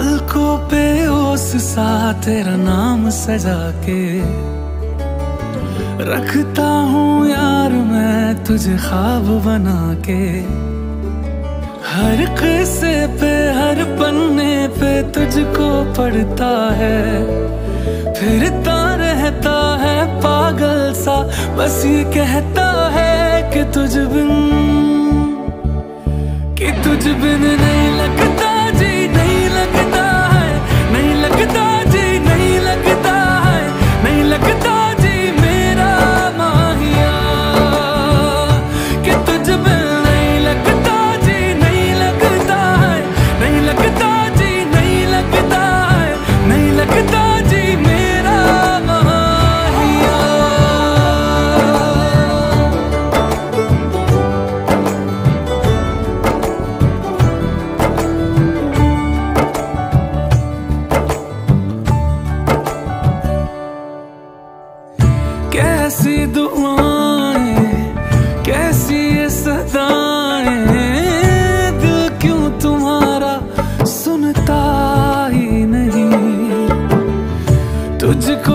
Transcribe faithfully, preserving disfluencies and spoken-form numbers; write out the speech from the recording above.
पलकों पे ओस सा तेरा नाम सजा के रखता हूँ यार मैं तुझे ख्वाब बना के। हर किस्से पे हर पन्ने पे तुझको पढ़ता है, फिरता रहता है पागल सा, बस ये कहता है कि तुझ बिन कि तुझ बिन नहीं लगता जी, नहीं लगता है, नहीं लगता जी, नहीं लगता है, नहीं लगता जी मेरा माहिया, कि तुझ बिन नहीं लगता जी, नहीं लगता है, नहीं लगता जी, नहीं लगता है, नहीं लगता जी मेरा माहिया। कैसी दुआएं कैसी ये सदाएं, दिल क्यों तुम्हारा सुनता ही नहीं। तुझको